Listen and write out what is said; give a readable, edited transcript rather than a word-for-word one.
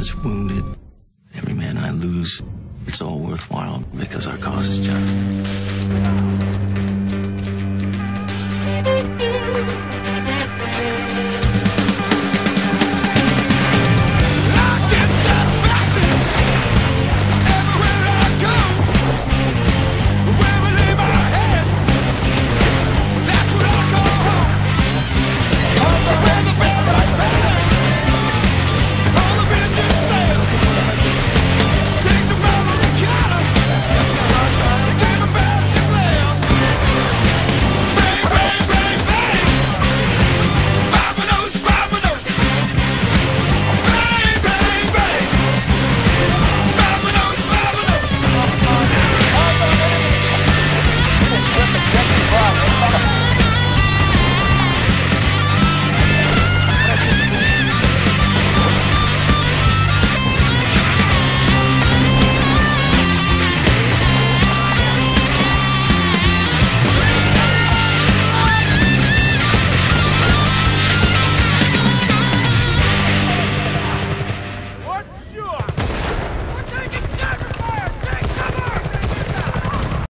is wounded, every man I lose, it's all worthwhile because our cause is just.